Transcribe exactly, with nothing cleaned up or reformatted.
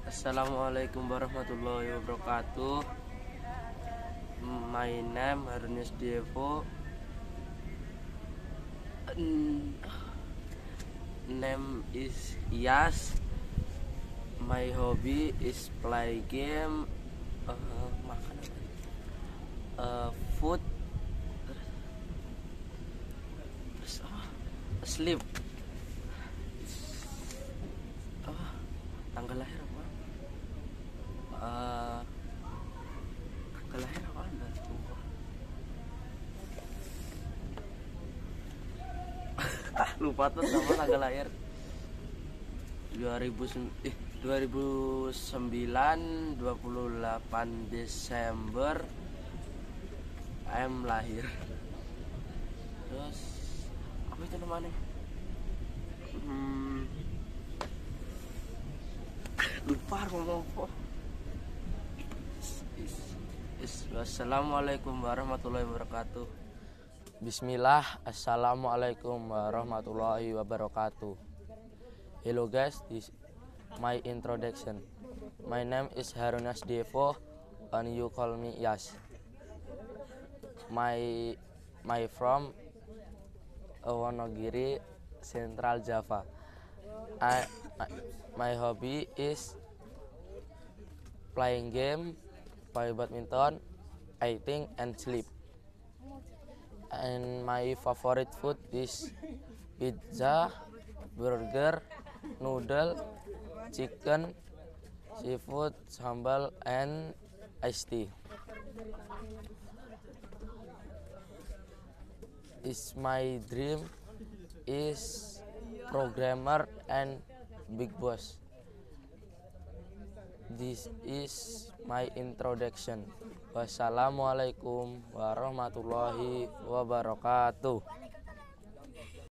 Assalamualaikum warahmatullahi wabarakatuh. My name Harunius Devo. Name is Yas. My hobby is play game, uh, makan apa? Uh, food, terus apa? Sleep. Apa? Tanggal lahir apa? Uh, tanggal lahir apa? Anda lupa. Ah, lupa tuh sama tanggal lahir. dua ribu eh dua ribu sembilan, dua puluh delapan Desember I'm lahir. Terus apa itu namanya? Hmm, lupa ngomong apa. Wassalamualaikum warahmatullahi wabarakatuh. Bismillah, assalamualaikum warahmatullahi wabarakatuh. Hello guys, this my introduction. My name is Harunias Devo and you call me Yas. My my from Wonogiri, Central Java. I my, my hobby is playing game, play badminton, eating and sleep. And my favorite food is pizza, burger, noodle, chicken, seafood, sambal, and iced tea. Is my dream is programmer and big boss. This is my introduction. Wassalamualaikum warahmatullahi wabarakatuh.